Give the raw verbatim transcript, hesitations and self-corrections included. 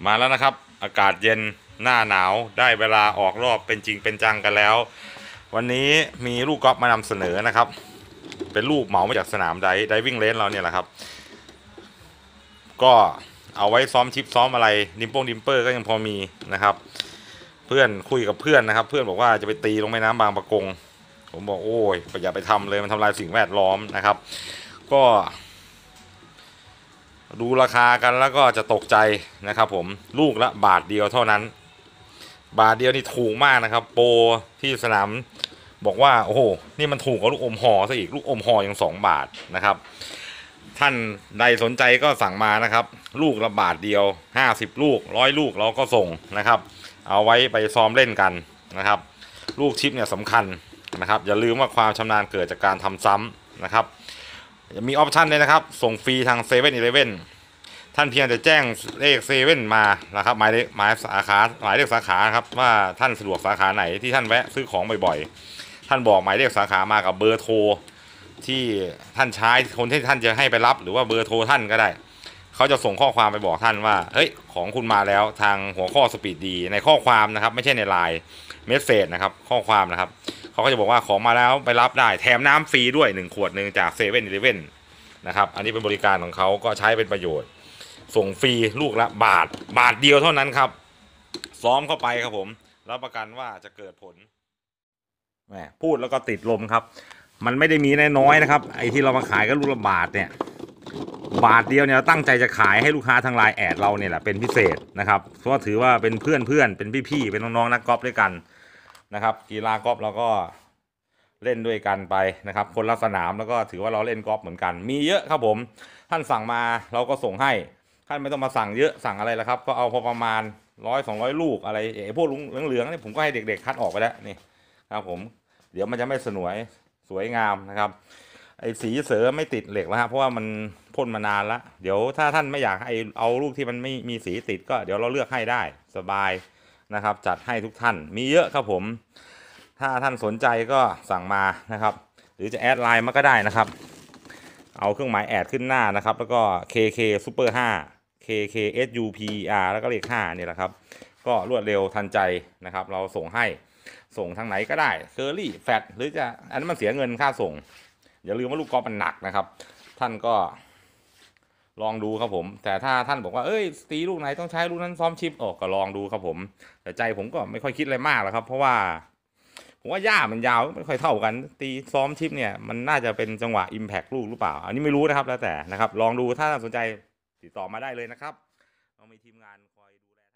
มาแล้วนะครับอากาศเย็นหน้าหนาวได้เวลาออกรอบเป็นจริงเป็นจังกันแล้ววันนี้มีลูกกอล์ฟมานำเสนอนะครับเป็นลูกเหมามาจากสนามไดไดวิ่งเลนเราเนี่ยแหละครับก็เอาไว้ซ้อมชิปซ้อมอะไรดิมโป้งดิมเปอร์ก็ยังพอมีนะครับเพื่อนคุยกับเพื่อนนะครับเพื่อนบอกว่าจะไปตีลงแม่น้ำบางปะกงผมบอกโอ้ยอย่าไปทำเลยมันทำลายสิ่งแวดล้อมนะครับก็ดูราคากันแล้วก็จะตกใจนะครับผมลูกละบาทเดียวเท่านั้นบาทเดียวนี่ถูกมากนะครับโปรที่สนามบอกว่าโอ้โหนี่มันถูกกว่าลูกอมห่อซะอีกลูกอมห่อยังสองบาทนะครับท่านใดสนใจก็สั่งมานะครับลูกละบาทเดียวห้าสิบลูกร้อยลูกเราก็ส่งนะครับเอาไว้ไปซ้อมเล่นกันนะครับลูกชิปเนี่ยสำคัญนะครับอย่าลืมว่าความชำนาญเกิดจากการทำซ้ำนะครับมีออปชันเลยนะครับส่งฟรีทางเซเว่นอีเลฟเว่นท่านเพียงแต่แจ้งเลขเซเว่นมานะครับหมายเลขหมายสาขาหมายเลขสาขาครับว่าท่านสะดวกสาขาไหนที่ท่านแวะซื้อของบ่อยๆท่านบอกหมายเลขสาขามากับเบอร์โทรที่ท่านใช้คนที่ท่านจะให้ไปรับหรือว่าเบอร์โทรท่านก็ได้เขาจะส่งข้อความไปบอกท่านว่าเฮ้ยของคุณมาแล้วทางหัวข้อสปีดดีในข้อความนะครับไม่ใช่ในไลน์เมสเซจนะครับข้อความนะครับเขาก็จะบอกว่าของมาแล้วไปรับได้แถมน้ำฟรีด้วยหนึ่งขวดหนึ่งจากเซเว่นอีเลฟเว่นนะครับอันนี้เป็นบริการของเขาก็ใช้เป็นประโยชน์ส่งฟรีลูกละบาทบาทเดียวเท่านั้นครับซ้อมเข้าไปครับผมรับประกันว่าจะเกิดผลแหมพูดแล้วก็ติดลมครับมันไม่ได้มีน้อยๆนะครับไอ้ที่เรามาขายก็ลูกละบาทเนี่ยบาทเดียวเนี่ยตั้งใจจะขายให้ลูกค้าทางไลน์แอดเราเนี่ยแหละเป็นพิเศษนะครับเพราะว่าถือว่าเป็นเพื่อนเพื่อนเป็นพี่ๆเป็นน้องๆนักกอล์ฟด้วยกันนะครับกีฬากอล์ฟเราก็เล่นด้วยกันไปนะครับคนละสนามแล้วก็ถือว่าเราเล่นกอล์ฟเหมือนกันมีเยอะครับผมท่านสั่งมาเราก็ส่งให้ท่านไม่ต้องมาสั่งเยอะสั่งอะไรแล้วครับก็เอาพอประมาณร้อยสองร้อยลูกอะไรไอ้พวกเหลืองๆนี่ผมก็ให้เด็กๆคัดออกไปแล้วนี่ครับผมเดี๋ยวมันจะไม่สวยสวยงามนะครับไอ้สีเสือไม่ติดเหล็กแล้วครับเพราะว่ามันพ่นมานานแล้วเดี๋ยวถ้าท่านไม่อยากให้เอาลูกที่มันไม่มีสีติดก็เดี๋ยวเราเลือกให้ได้สบายนะครับจัดให้ทุกท่านมีเยอะครับผมถ้าท่านสนใจก็สั่งมานะครับหรือจะแอดไลน์มาก็ได้นะครับเอาเครื่องหมายแอดขึ้นหน้านะครับแล้วก็ เค เค Super ห้า เค เค เอส ยู พี อาร์ แล้วก็เลขห้านี่แหละครับก็รวดเร็วทันใจนะครับเราส่งให้ส่งทางไหนก็ได้เคอรี่แฟตหรือจะอันนั้นมันเสียเงินค่าส่งอย่าลืมว่าลูกกอล์ฟมันหนักนะครับท่านก็ลองดูครับผมแต่ถ้าท่านบอกว่าเอ้ยตีลูกไหนต้องใช้ลูกนั้นซ้อมชิปออกก็ลองดูครับผมแต่ใจผมก็ไม่ค่อยคิดอะไรมากหรอกครับเพราะว่าผมว่าหญ้ามันยาวไม่ค่อยเท่ากันตีซ้อมชิปเนี่ยมันน่าจะเป็นจังหวะ Impact ลูกหรือเปล่าอันนี้ไม่รู้นะครับแล้วแต่นะครับลองดูถ้าสนใจติดต่อมาได้เลยนะครับเรามีทีมงานคอยดูแล